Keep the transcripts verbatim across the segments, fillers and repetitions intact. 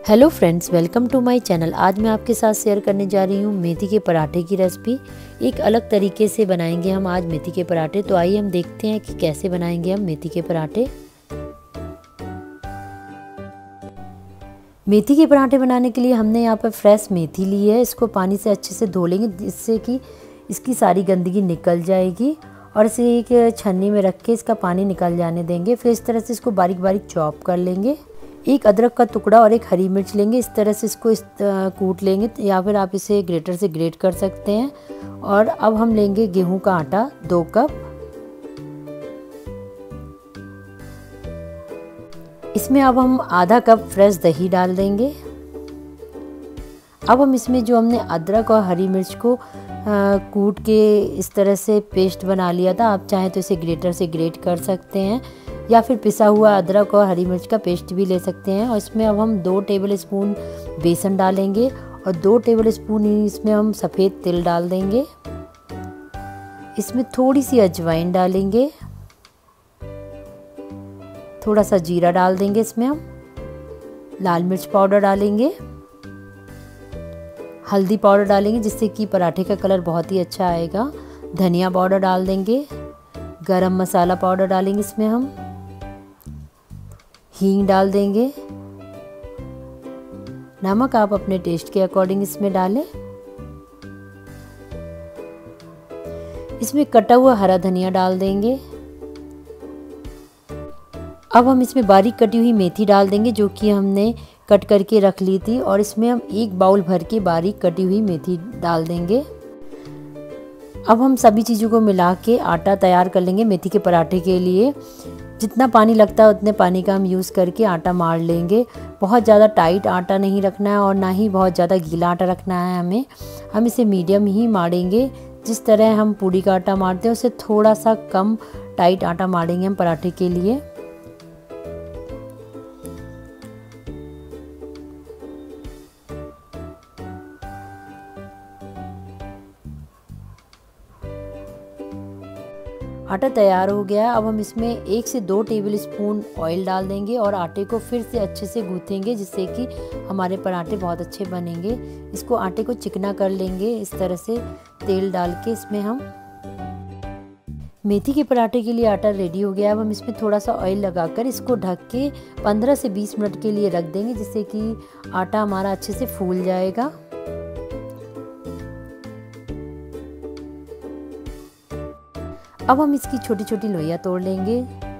Hello friends, welcome to my channel. आज मैं आपके साथ शेयर करने जा रही हूँ मेथी के पराठे की रेसिपी। एक अलग तरीके से बनाएंगे हम आज मेथी के पराठे। तो आइए हम देखते हैं कि कैसे बनाएंगे हम मेथी के पराठे। मेथी के पराठे बनाने के लिए हमने यहाँ पर फ्रेश मेथी ली है। इसको पानी से अच्छे से धो लेंगे जिससे कि इसकी सारी गंदगी निकल जाएगी और इसे एक छन्नी में रख के इसका पानी निकल जाने देंगे। फिर इस तरह से इसको बारीक बारीक चॉप कर लेंगे। एक अदरक का टुकड़ा और एक हरी मिर्च लेंगे। इस तरह से इसको इस कूट लेंगे या फिर आप इसे ग्रेटर से ग्रेट कर सकते हैं। और अब हम लेंगे गेहूं का आटा दो कप। इसमें अब हम आधा कप फ्रेश दही डाल देंगे। अब हम इसमें जो हमने अदरक और हरी मिर्च को आ, कूट के इस तरह से पेस्ट बना लिया था, आप चाहें तो इसे ग्रेटर से ग्रेट कर सकते हैं या फिर पिसा हुआ अदरक और हरी मिर्च का पेस्ट भी ले सकते हैं। और इसमें अब हम दो टेबल स्पून बेसन डालेंगे और दो टेबल स्पून इसमें हम सफ़ेद तिल डाल देंगे। इसमें थोड़ी सी अजवाइन डालेंगे, थोड़ा सा जीरा डाल देंगे। इसमें हम लाल मिर्च पाउडर डालेंगे, हल्दी पाउडर डालेंगे जिससे कि पराठे का कलर बहुत ही अच्छा आएगा। धनिया पाउडर डाल देंगे, गरम मसाला पाउडर डालेंगे इसमें हम, हींग डाल देंगे, नमक आप अपने टेस्ट के अकॉर्डिंग इसमें डालें। इसमें कटा हुआ हरा धनिया डाल देंगे। अब हम इसमें बारीक कटी हुई मेथी डाल देंगे जो कि हमने कट करके रख ली थी और इसमें हम एक बाउल भर के बारीक कटी हुई मेथी डाल देंगे। अब हम सभी चीज़ों को मिला के आटा तैयार कर लेंगे मेथी के पराठे के लिए। जितना पानी लगता है उतने पानी का हम यूज़ करके आटा मार लेंगे। बहुत ज़्यादा टाइट आटा नहीं रखना है और ना ही बहुत ज़्यादा गीला आटा रखना है हमें। हम इसे मीडियम ही मारेंगे। जिस तरह हम पूड़ी का आटा मारते हैं उससे थोड़ा सा कम टाइट आटा मारेंगे हम पराठे के लिए। आटा तैयार हो गया। अब हम इसमें एक से दो टेबल स्पून ऑयल डाल देंगे और आटे को फिर से अच्छे से गूँथेंगे जिससे कि हमारे पराठे बहुत अच्छे बनेंगे। इसको आटे को चिकना कर लेंगे इस तरह से तेल डाल के। इसमें हम मेथी के पराठे के लिए आटा रेडी हो गया। अब हम इसमें थोड़ा सा ऑयल लगाकर इसको ढक के पंद्रह से बीस मिनट के लिए रख देंगे जिससे कि आटा हमारा अच्छे से फूल जाएगा। अब हम इसकी छोटी छोटी लोइयां तोड़ लेंगे।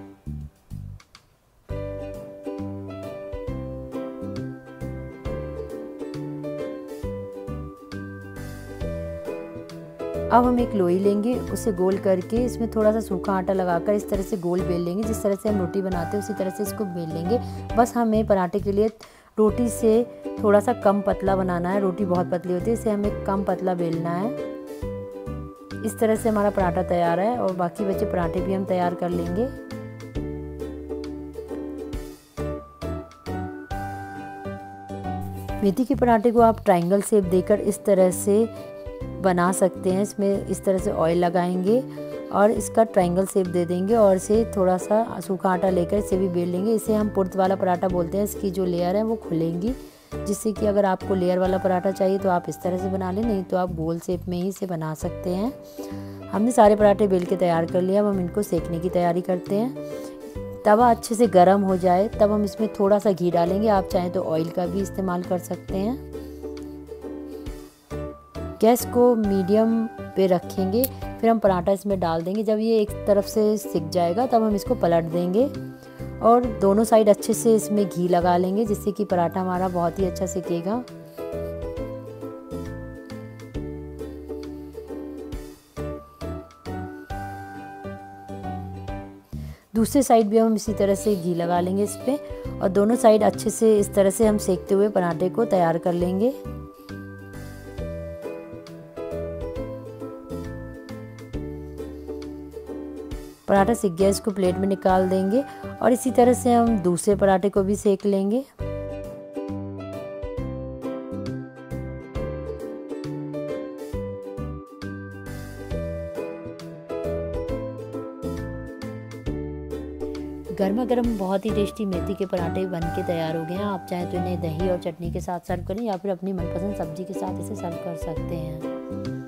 अब हम एक लोई लेंगे, उसे गोल करके इसमें थोड़ा सा सूखा आटा लगाकर इस तरह से गोल बेल लेंगे। जिस तरह से हम रोटी बनाते हैं उसी तरह से इसको बेल लेंगे। बस हमें पराठे के लिए रोटी से थोड़ा सा कम पतला बनाना है। रोटी बहुत पतली होती है, इसे हमें कम पतला बेलना है। इस तरह से हमारा पराठा तैयार है और बाकी बचे पराठे भी हम तैयार कर लेंगे। मेथी के पराठे को आप ट्रायंगल शेप देकर इस तरह से बना सकते हैं। इसमें इस तरह से ऑयल लगाएंगे और इसका ट्रायंगल शेप दे देंगे और इसे थोड़ा सा सूखा आटा लेकर इसे भी बेल लेंगे। इसे हम पुर्त वाला पराठा बोलते हैं। इसकी जो लेयर है वो खुलेंगी जिससे कि अगर आपको लेयर वाला पराठा चाहिए तो आप इस तरह से बना लें, नहीं तो आप गोल शेप में ही इसे बना सकते हैं। हमने सारे पराठे बेल के तैयार कर लिया। अब हम इनको सेकने की तैयारी करते हैं। तवा अच्छे से गर्म हो जाए तब हम इसमें थोड़ा सा घी डालेंगे। आप चाहें तो ऑयल का भी इस्तेमाल कर सकते हैं। गैस को मीडियम पे रखेंगे। फिर हम पराठा इसमें डाल देंगे। जब ये एक तरफ से सिक जाएगा तब हम इसको पलट देंगे और दोनों साइड अच्छे से इसमें घी लगा लेंगे जिससे कि पराठा हमारा बहुत ही अच्छा सिकेगा। दूसरे साइड भी हम इसी तरह से घी लगा लेंगे इस पे और दोनों साइड अच्छे से इस तरह से हम सेकते हुए पराठे को तैयार कर लेंगे। पराठा सिक गया, इसको प्लेट में निकाल देंगे और इसी तरह से हम दूसरे पराठे को भी सेक लेंगे। गर्मा गर्म बहुत ही टेस्टी मेथी के पराठे बन के तैयार हो गए हैं। आप चाहें तो इन्हें दही और चटनी के साथ सर्व करें या फिर अपनी मनपसंद सब्जी के साथ इसे सर्व कर सकते हैं।